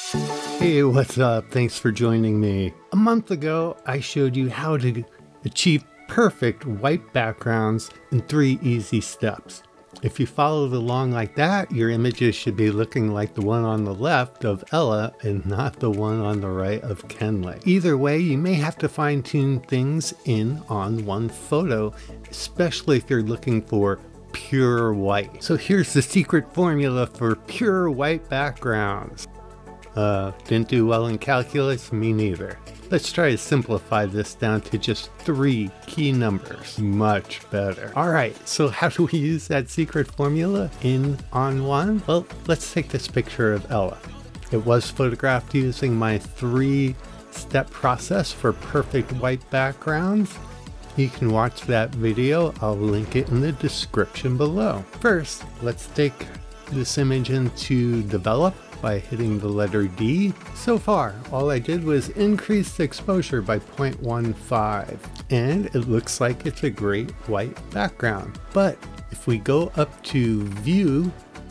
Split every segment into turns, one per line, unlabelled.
Hey, what's up? Thanks for joining me. A month ago, I showed you how to achieve perfect white backgrounds in 3 easy steps. If you followed along like that, your images should be looking like the one on the left of Ella and not the one on the right of Kenley. Either way, you may have to fine-tune things in ON1 Photo, especially if you're looking for pure white. So here's the secret formula for pure white backgrounds. Didn't do well in calculus? Me neither. Let's try to simplify this down to just 3 key numbers. Much better. Alright, so how do we use that secret formula in ON1? Well, let's take this picture of Ella. It was photographed using my 3-step process for perfect white backgrounds. You can watch that video. I'll link it in the description below. First, let's take this image into develop by hitting the letter D. So far, all I did was increase the exposure by 0.15, and it looks like it's a great white background. But if we go up to View,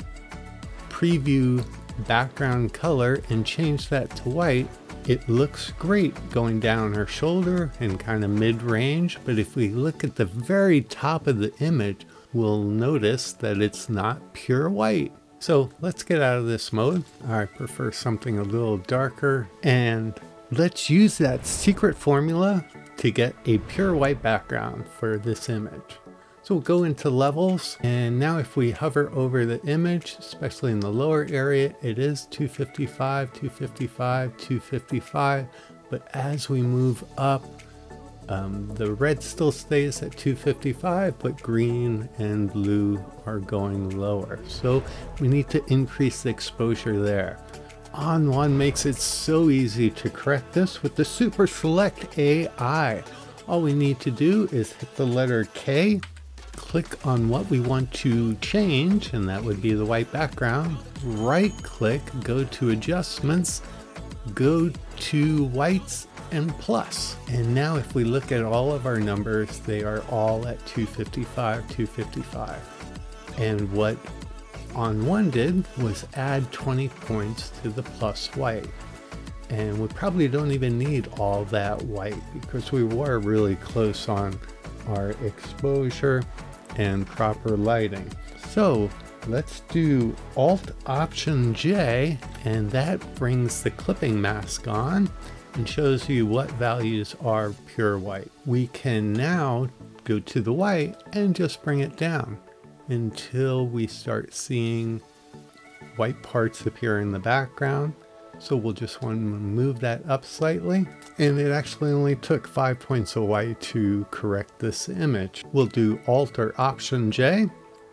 Preview Background Color, and change that to white, it looks great going down her shoulder and kind of mid-range. But if we look at the very top of the image, we'll notice that it's not pure white. So let's get out of this mode. I prefer something a little darker, and let's use that secret formula to get a pure white background for this image. So we'll go into levels, and now if we hover over the image, especially in the lower area, it is 255, 255, 255, but as we move up, the red still stays at 255, but green and blue are going lower. So we need to increase the exposure there. ON1 makes it so easy to correct this with the Super Select AI. All we need to do is hit the letter K, click on what we want to change, and that would be the white background. Right click, go to adjustments, go to whites and plus. And now if we look at all of our numbers, they are all at 255, 255. And what ON1 did was add 20 points to the plus white. And we probably don't even need all that white because we were really close on our exposure and proper lighting. So let's do Alt Option J, and that brings the clipping mask on and shows you what values are pure white. We can now go to the white and just bring it down until we start seeing white parts appear in the background. So we'll just want to move that up slightly, and it actually only took 5 points of white to correct this image. We'll do Alt or Option J,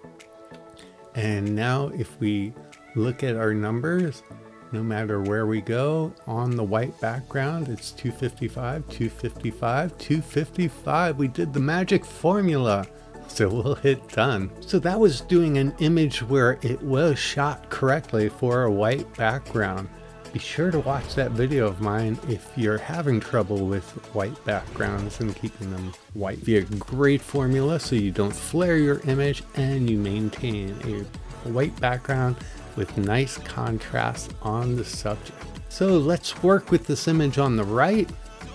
and now if we look at our numbers, no matter where we go on the white background, it's 255, 255, 255. We did the magic formula. So we'll hit done. So that was doing an image where it was shot correctly for a white background. Be sure to watch that video of mine if you're having trouble with white backgrounds and keeping them white. It'd be a great formula so you don't flare your image and you maintain a white background with nice contrast on the subject. So let's work with this image on the right,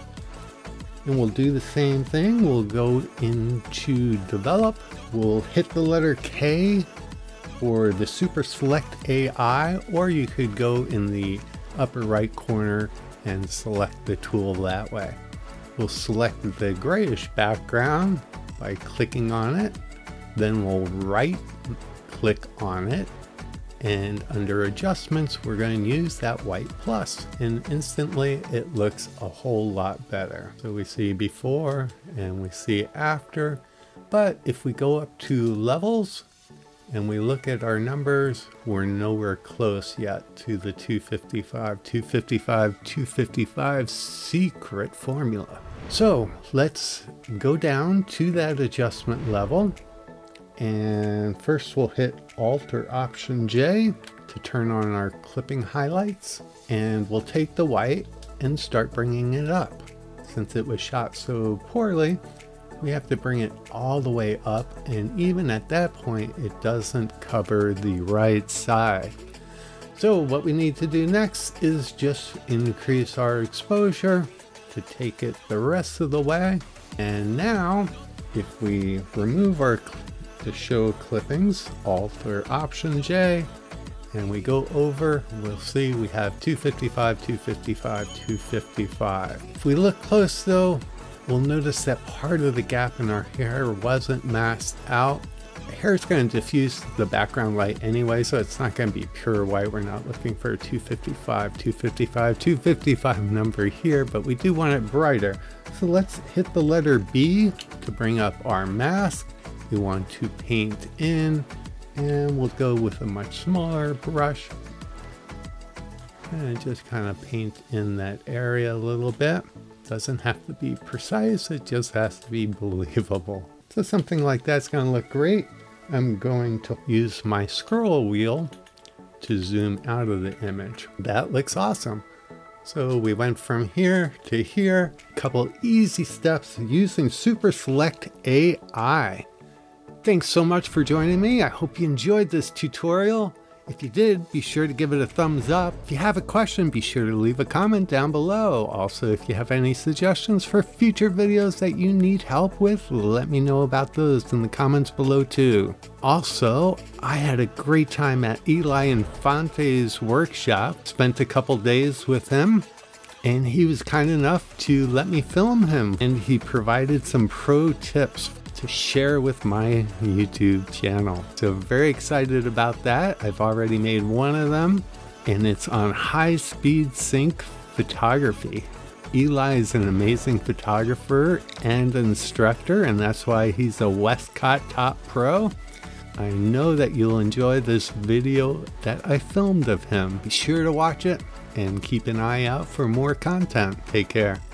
and we'll do the same thing. We'll go into develop, we'll hit the letter K for the Super Select AI, or you could go in the upper right corner and select the tool that way. We'll select the grayish background by clicking on it, then we'll right click on it, and under adjustments we're going to use that white plus, and instantly it looks a whole lot better. So we see before and we see after, but if we go up to levels and we look at our numbers, we're nowhere close yet to the 255, 255, 255 secret formula. So let's go down to that adjustment level, and first we'll hit Alt or Option J to turn on our clipping highlights, and we'll take the white and start bringing it up. Since it was shot so poorly, we have to bring it all the way up, and even at that point it doesn't cover the right side. So what we need to do next is just increase our exposure to take it the rest of the way. And now if we remove our to show clippings, Alt or Option J, and we go over, we'll see we have 255, 255, 255. If we look close though, we'll notice that part of the gap in our hair wasn't masked out. The hair is going to diffuse the background light anyway, so it's not going to be pure white. We're not looking for a 255, 255, 255 number here, but we do want it brighter. So let's hit the letter B to bring up our mask. We want to paint in, and we'll go with a much smaller brush and just kind of paint in that area a little bit. Doesn't have to be precise, it just has to be believable. So something like that's going to look great. I'm going to use my scroll wheel to zoom out of the image. That looks awesome. So we went from here to here, a couple easy steps using Super Select AI. Thanks so much for joining me. I hope you enjoyed this tutorial. If you did, be sure to give it a thumbs up. If you have a question, be sure to leave a comment down below. Also, if you have any suggestions for future videos that you need help with, let me know about those in the comments below too. Also, I had a great time at Eli Infante's workshop. Spent a couple days with him, and he was kind enough to let me film him, and he provided some pro tips to share with my YouTube channel. So very excited about that. I've already made one of them, and it's on high-speed sync photography. Eli is an amazing photographer and instructor, and that's why he's a Westcott Top Pro. I know that you'll enjoy this video that I filmed of him. Be sure to watch it and keep an eye out for more content. Take care.